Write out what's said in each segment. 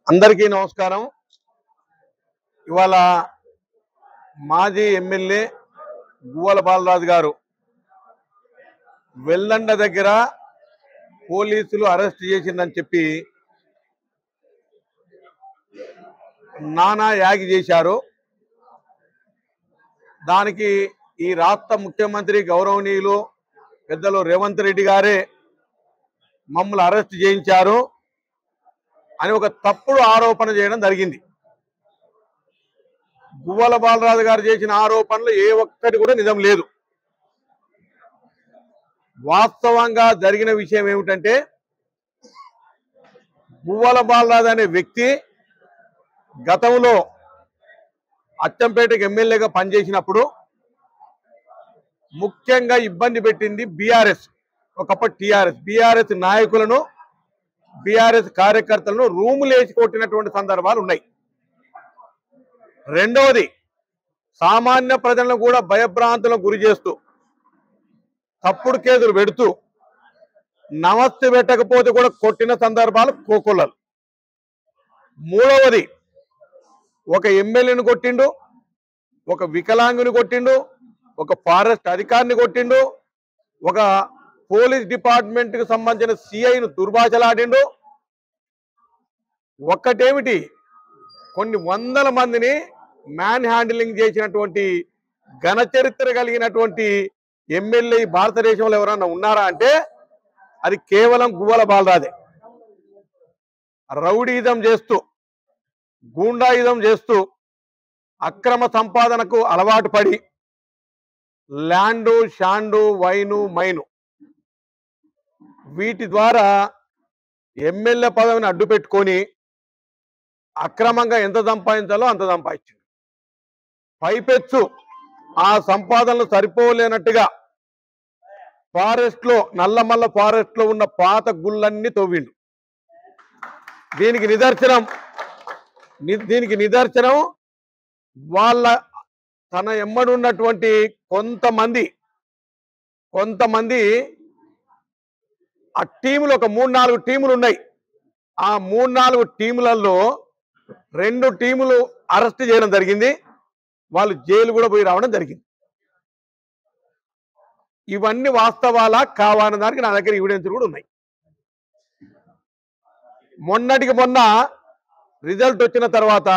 అందరికీ నమస్కారం. ఇవాళ మాజీ ఎమ్మెల్యే గువ్వల బాలరాజు గారు వెల్లండ దగ్గర పోలీసులు అరెస్ట్ చేసిందని చెప్పి నానా యాగి చేశారు. దానికి ఈ రాష్ట్ర ముఖ్యమంత్రి గౌరవనీయులు పెద్దలు రేవంత్ రెడ్డి గారే మమ్మల్ని అరెస్ట్ చేయించారు అని ఒక తప్పుడు ఆరోపణ చేయడం జరిగింది. గువ్వల బాలరాజు గారు చేసిన ఆరోపణలు ఏ ఒక్కటి కూడా నిజం లేదు. వాస్తవంగా జరిగిన విషయం ఏమిటంటే, గువ్వల బాలరాజు అనే వ్యక్తి గతంలో అచ్చంపేటకు ఎమ్మెల్యేగా పనిచేసినప్పుడు ముఖ్యంగా ఇబ్బంది పెట్టింది బీఆర్ఎస్, ఒకప్పుడు బీఆర్ఎస్ నాయకులను, బీఆర్ఎస్ కార్యకర్తలను రూములు వేసి కొట్టినటువంటి సందర్భాలు ఉన్నాయి. రెండవది, సామాన్య ప్రజలను కూడా భయభ్రాంతులకు గురి చేస్తూ తప్పుడు కేసులు పెడుతూ నమస్తే పెట్టకపోతే కూడా కొట్టిన సందర్భాలు కోకొల్లలు. మూడవది, ఒక ఎమ్మెల్యేని కొట్టిండు, ఒక వికలాంగుని కొట్టిండు, ఒక ఫారెస్ట్ అధికారిని కొట్టిండు, ఒక పోలీస్ డిపార్ట్మెంట్కి సంబంధించిన సిఐను దుర్భాషలాడిండు. ఒక్కటేమిటి, కొన్ని వందల మందిని మ్యాన్ హ్యాండిలింగ్ చేసినటువంటి ఘన చరిత్ర కలిగినటువంటి ఎమ్మెల్యే భారతదేశంలో ఎవరన్నా ఉన్నారా అంటే అది కేవలం గువ్వల బాలరాజే. రౌడీజం చేస్తూ, గూండాయిజం చేస్తూ, అక్రమ సంపాదనకు అలవాటు పడి ల్యాండు, షాండు, వైను, మైను వీటి ద్వారా ఎమ్మెల్యే పదవిని అడ్డు పెట్టుకొని అక్రమంగా ఎంత సంపాదించాలో అంత సంపాదించాడు. పైపెచ్చు ఆ సంపాదనలు సరిపోలేనట్టుగా ఫారెస్ట్ లో, నల్లమల్ల ఫారెస్ట్ లో ఉన్న పాత గుళ్ళన్నీ తవ్విండు. దీనికి నిదర్శనం వాళ్ళ తన ఎమ్మడున్నటువంటి కొంతమంది ఆ టీములు, ఒక 3-4 టీములు ఉన్నాయి. ఆ 3-4 టీములలో 2 టీములు అరెస్ట్ చేయడం జరిగింది. వాళ్ళు జైలు కూడా పోయి రావడం జరిగింది. ఇవన్నీ వాస్తవాలా కావాలన్న దానికి నా దగ్గర ఎవిడెన్స్ కూడా ఉన్నాయి. మొన్నటికి మొన్న రిజల్ట్ వచ్చిన తర్వాత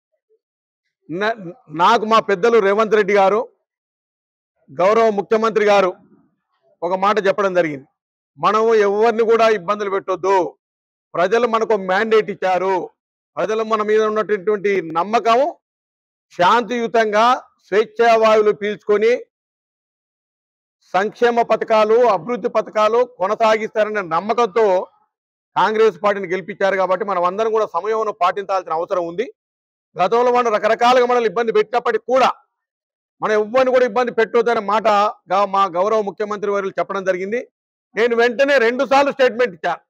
నాకు మా పెద్దలు రేవంత్ రెడ్డి గారు, గౌరవ ముఖ్యమంత్రి గారు ఒక మాట చెప్పడం జరిగింది. మనము ఎవరిని కూడా ఇబ్బందులు పెట్టొద్దు, ప్రజలు మనకు మ్యాండేట్ ఇచ్చారు, ప్రజలు మన మీద ఉన్నటువంటి నమ్మకం శాంతియుతంగా స్వేచ్ఛావాయువులు పీల్చుకొని సంక్షేమ పథకాలు, అభివృద్ధి పథకాలు కొనసాగిస్తారనే నమ్మకంతో కాంగ్రెస్ పార్టీని గెలిపించారు. కాబట్టి మనం అందరం కూడా సమయంలో పాటించాల్సిన అవసరం ఉంది. గతంలో మనం రకరకాలుగా మనల్ని ఇబ్బంది పెట్టినప్పటికీ కూడా మనం ఎవ్వరిని కూడా ఇబ్బంది పెట్టొద్దనే మాట మా గౌరవ ముఖ్యమంత్రి వర్యులు చెప్పడం జరిగింది. నేను వెంటనే 2 సార్లు స్టేట్మెంట్ ఇచ్చాను.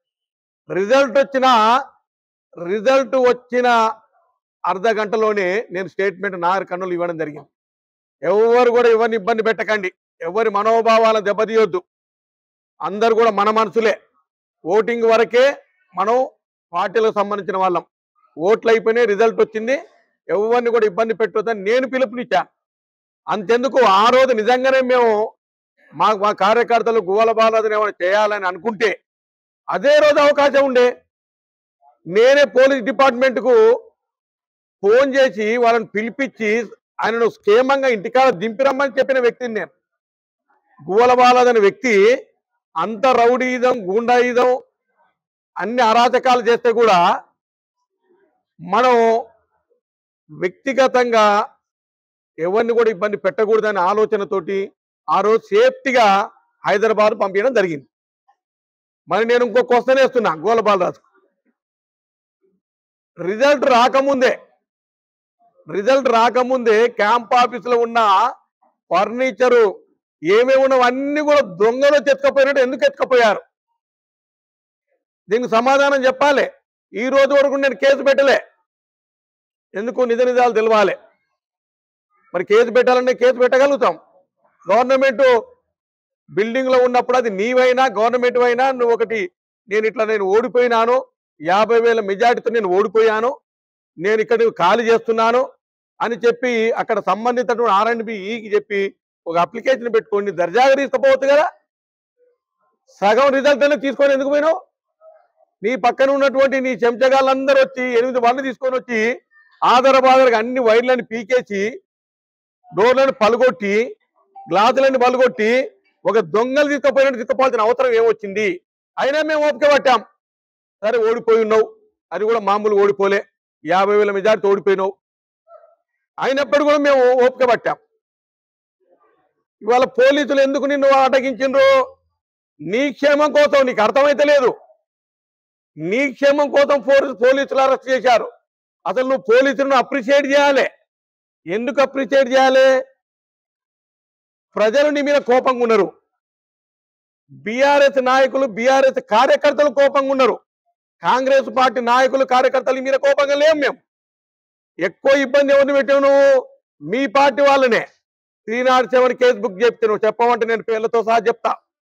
రిజల్ట్ వచ్చిన అర్ధ గంటలోనే నేను స్టేట్మెంట్ నా కన్నులు ఇవ్వడం జరిగింది. ఎవరు కూడా ఎవరిని ఇబ్బంది పెట్టకండి, ఎవరి మనోభావాలను దెబ్బతీయొద్దు, అందరు కూడా మన మనసులే, ఓటింగ్ వరకే మనం పార్టీలకు సంబంధించిన వాళ్ళం, ఓట్లు అయిపోయినాయి, రిజల్ట్ వచ్చింది, ఎవరిని కూడా ఇబ్బంది పెట్టొద్దని నేను పిలుపునిచ్చాను. అంతెందుకు, ఆ రోజు నిజంగానే మేము మా కార్యకర్తలు గువ్వల బాలరాజుని ఏమైనా చేయాలని అనుకుంటే అదే రోజు అవకాశం ఉండే. నేనే పోలీస్ డిపార్ట్మెంట్కు ఫోన్ చేసి వాళ్ళని పిలిపించి ఆయనను క్షేమంగా ఇంటికాడ దింపిరమ్మని చెప్పిన వ్యక్తిని నేను. గువ్వల బాలరాజు అనే వ్యక్తి అంత రౌడీయిజం, గూండాయిజం, అన్ని అరాచకాలు చేస్తే కూడా మనం వ్యక్తిగతంగా ఎవరిని కూడా ఇబ్బంది పెట్టకూడదనే ఆలోచనతోటి ఆ రోజు సేఫ్టీగా హైదరాబాద్ పంపించడం జరిగింది. మరి నేను ఇంకో క్వశ్చన్ వేస్తున్నా గువ్వల బాలరాజు. రిజల్ట్ రాకముందే క్యాంప్ ఆఫీసులో ఉన్న ఫర్నిచరు ఏమేమి ఉన్నవో అన్ని కూడా దొంగలు ఎత్తుకపోయినట్టు ఎందుకు ఎత్తుకపోయారు? దీనికి సమాధానం చెప్పాలి. ఈ రోజు వరకు నేను కేసు పెట్టలే. ఎందుకు? నిజాలు తెలవాలి. మరి కేసు పెట్టాలంటే కేసు పెట్టగలుగుతాం. గవర్నమెంట్ బిల్డింగ్ లో ఉన్నప్పుడు అది నీవైనా గవర్నమెంట్ అయినా నువ్వు ఒకటి నేను ఓడిపోయినాను, 50,000 మెజార్టీతో నేను ఓడిపోయాను, నేను ఇక్కడ ఖాళీ చేస్తున్నాను అని చెప్పి అక్కడ సంబంధిత R&Bకి చెప్పి ఒక అప్లికేషన్ పెట్టుకోండి, దర్జాగా తీసుకుపోవచ్చు కదా. సగం రిజల్ట్ అనేది తీసుకొని ఎందుకు పోయినావు? నీ పక్కన ఉన్నటువంటి నీ చెంచగాళ్ళందరూ వచ్చి 8 బండ్లు తీసుకొని వచ్చి ఆధారబాధలుగా అన్ని వైర్లను పీకేసి డోర్లను పలుగొట్టి గ్లాసులన్నీ పలుగొట్టి ఒక దొంగలు తీసుకుపోయినట్టు తీసుకుపోవాల్సిన అవసరం ఏమొచ్చింది? అయినా మేము ఓపిక పట్టాం. సరే ఓడిపోయి ఉన్నావు, అది కూడా మామూలు ఓడిపోలే, 50,000 మెజార్టీ ఓడిపోయినావు, అయినప్పుడు కూడా మేము ఓపిక పట్టాం. ఇవాళ పోలీసులు ఎందుకు నిన్ను అటగించిండ్రు? నీ క్షేమం కోసం. నీకు అర్థమైతే లేదు. నీ క్షేమం కోసం పోలీసులు అరెస్ట్ చేశారు. అసలు నువ్వు పోలీసులను అప్రిషియేట్ చేయాలి. ఎందుకు అప్రిషియేట్ చేయాలి? ప్రజలు నీ మీద కోపంగా ఉన్నారు, బీఆర్ఎస్ నాయకులు బీఆర్ఎస్ కార్యకర్తలు కోపంగా ఉన్నారు, కాంగ్రెస్ పార్టీ నాయకులు కార్యకర్తలు మీద కోపంగా లేము. మేము ఎక్కువ ఇబ్బంది ఎవరిని పెట్టావు? నువ్వు మీ పార్టీ వాళ్ళనే 307 కేసు బుక్ చెప్తాను, చెప్పమంటే నేను పేర్లతో సహా చెప్తా.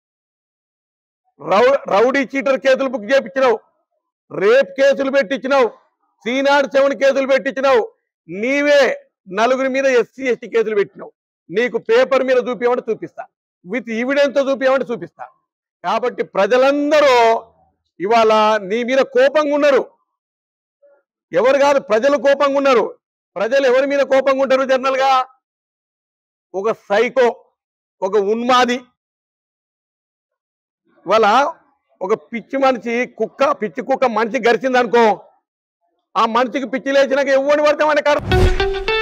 రౌడీ చీటర్ కేసులు బుక్ చేయించినావు, రేప్ కేసులు పెట్టించినావు, 307 కేసులు పెట్టించినావు, నీవే 4 మీద SC ST కేసులు పెట్టినావు. నీకు పేపర్ మీద చూపించమంటే చూపిస్తా, విత్ ఎవిడెన్స్ తో చూపించమంటే చూపిస్తా. కాబట్టి ప్రజలందరూ ఇవాళ నీ మీద కోపంగా ఉన్నారు. ఎవరు కాదు, ప్రజలు కోపంగా ఉన్నారు. ప్రజలు ఎవరి మీద కోపంగా ఉంటారు? జనరల్ గా ఒక సైకో, ఒక ఉన్మాది. ఇవాళ ఒక పిచ్చి మనిషి పిచ్చి కుక్క మనిషి గరిచింది అనుకో, ఆ మనిషికి పిచ్చి లేచినాక ఎవరిని పడతామని కాదు.